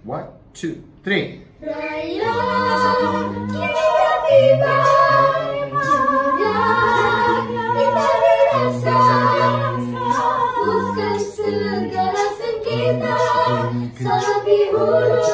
1, 2, 3. Raya kita tiba, Joget Indahnya Rasa, hapuskan segala sengketa, lebih hulu